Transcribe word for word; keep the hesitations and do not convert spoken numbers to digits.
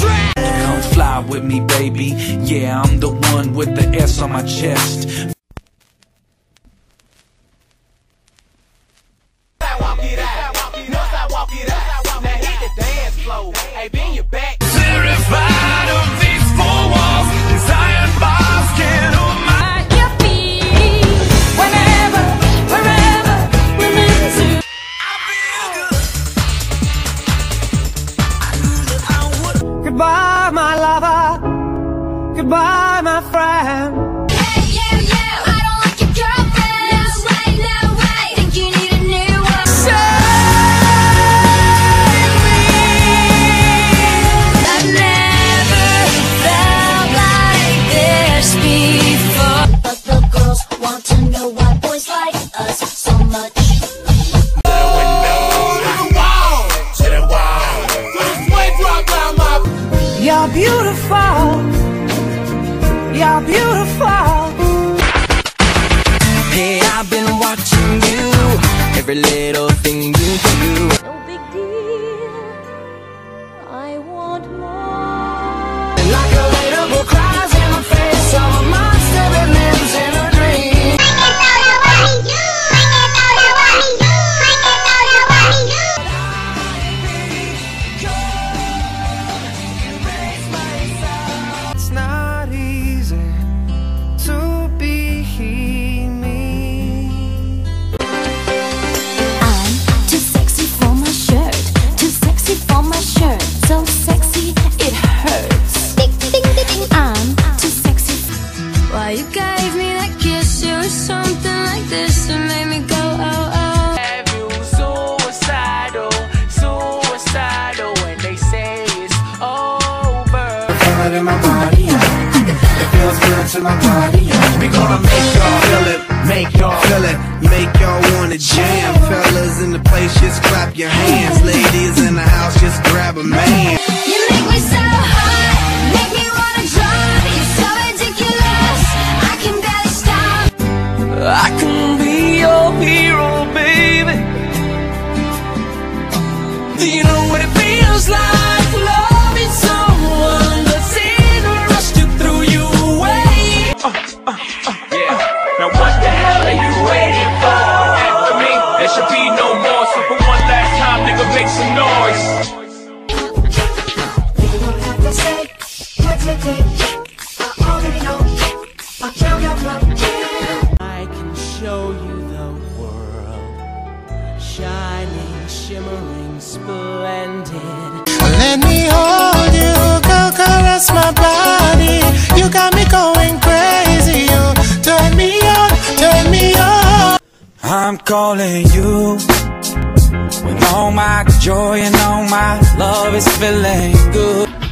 trap. Come fly with me, baby. Yeah, I'm the one with the S on my chest. Walk it out. Once I walk it out, now hit the dance floor. Hey, bend your back. Terrified of these four walls, these iron bars can't hold my. Whenever, wherever we're meant to. I feel good. Goodbye, my lover. Goodbye, my friend. Hey, yeah, yeah, I don't like your girlfriend. No way, no way. Think you need a new one. Save me. I've never felt like this before. But the girls want to know why boys like us so much. You're beautiful. You're beautiful. Hey, I've been watching you, every little thing you do. No big deal. I want more. And like a little cries in my face, I'm a monster that lives in a dream. It's not easy to be me. I'm too sexy for my shirt. Too sexy for my shirt. So sexy it hurts. I'm too sexy. Why you gave me that kiss? It was something like this that made me go oh oh. Have you suicidal, suicidal when they say it's over? Feel it in my body, yeah. It feels good to my body, yeah. We gonna make y'all feel it, make y'all feel it, make y'all wanna jam. Fellas in the place, just clap your hands. Ladies in the house, just grab a man. You make me so hot, make me wanna drop. You're so ridiculous, I can barely stop. I can be your hero, baby. Do you know what it feels like loving someone that's in a rush to throw you away? Yeah. Now what the hell are you waiting for? After me, there should be no more. So for one last time, nigga, make some noise. I can show you the world, shining, shimmering, splendid. Let me hold you, go caress my body. You got me going crazy. You turn me on, turn me on. I'm calling you with all my joy and all my love is feeling good.